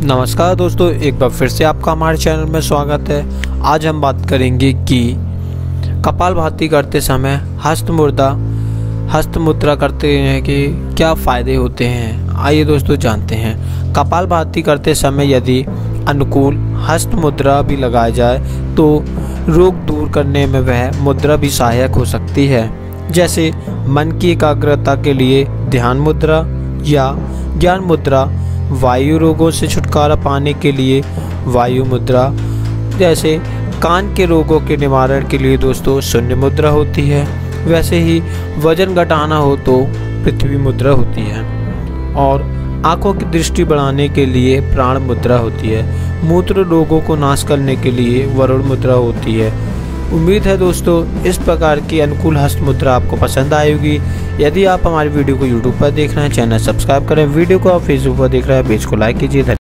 नमस्कार दोस्तों, एक बार फिर से आपका हमारे चैनल में स्वागत है। आज हम बात करेंगे कि कपालभाति करते समय हस्त मुद्रा करते हैं कि क्या फ़ायदे होते हैं। आइए दोस्तों जानते हैं। कपालभाति करते समय यदि अनुकूल हस्त मुद्रा भी लगाई जाए तो रोग दूर करने में वह मुद्रा भी सहायक हो सकती है। जैसे मन की एकाग्रता के लिए ध्यान मुद्रा या ज्ञान मुद्रा, वायु रोगों से छुटकारा पाने के लिए वायु मुद्रा, जैसे कान के रोगों के निवारण के लिए दोस्तों शून्य मुद्रा होती है। वैसे ही वजन घटाना हो तो पृथ्वी मुद्रा होती है और आंखों की दृष्टि बढ़ाने के लिए प्राण मुद्रा होती है। मूत्र रोगों को नाश करने के लिए वरुण मुद्रा होती है। उम्मीद है दोस्तों इस प्रकार की अनुकूल हस्त मुद्रा आपको पसंद आएगी। यदि आप हमारी वीडियो को यूट्यूब पर देख रहे हैं, चैनल सब्सक्राइब करें। वीडियो को आप फेसबुक पर देख रहे हैं, पेज को लाइक कीजिए।